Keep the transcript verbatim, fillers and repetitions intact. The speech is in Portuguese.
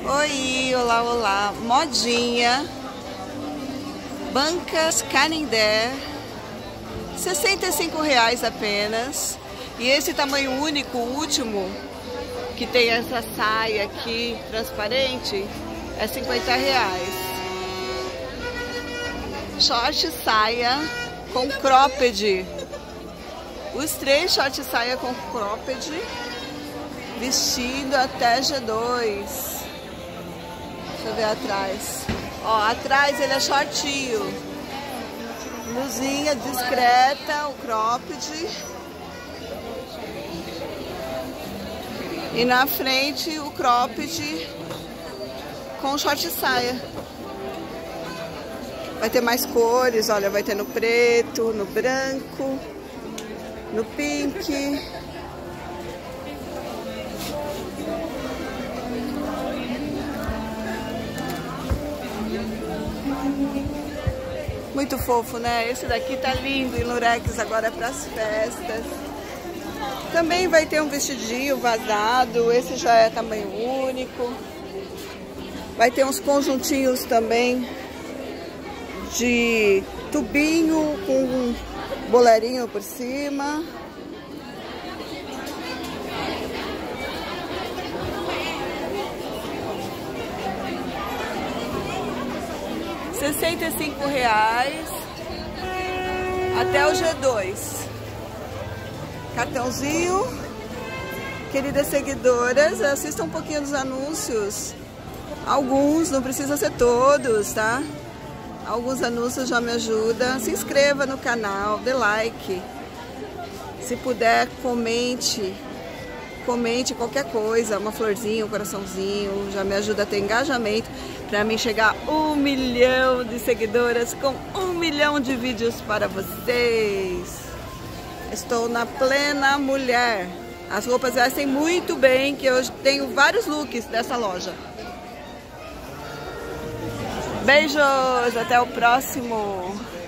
Oi, olá, olá. Modinha. Bancas Canindé. sessenta e cinco reais apenas. E esse tamanho único, o último, que tem essa saia aqui transparente, é cinquenta reais. Short saia com cropped. Os três short saia com cropped, vestido até G dois. Deixa eu ver atrás. Ó, atrás ele é shortinho. Blusinha discreta, o cropped. E na frente o cropped com short saia. Vai ter mais cores, olha, vai ter no preto, no branco, no pink. Muito fofo, né? Esse daqui tá lindo em lurex, agora é para as festas. Também vai ter um vestidinho vazado, esse já é tamanho único. Vai ter uns conjuntinhos também de tubinho com um bolerinho por cima. sessenta e cinco reais até o G dois. Cartãozinho. Queridas seguidoras, assistam um pouquinho dos anúncios. Alguns, não precisa ser todos, tá? Alguns anúncios já me ajudam. Se inscreva no canal, dê like. Se puder, comente. Comente qualquer coisa, uma florzinha, um coraçãozinho. Já me ajuda a ter engajamento para mim chegar a um milhão de seguidoras com um milhão de vídeos para vocês. Estou na plena mulher. As roupas vestem muito bem, que eu tenho vários looks dessa loja. Beijos, até o próximo.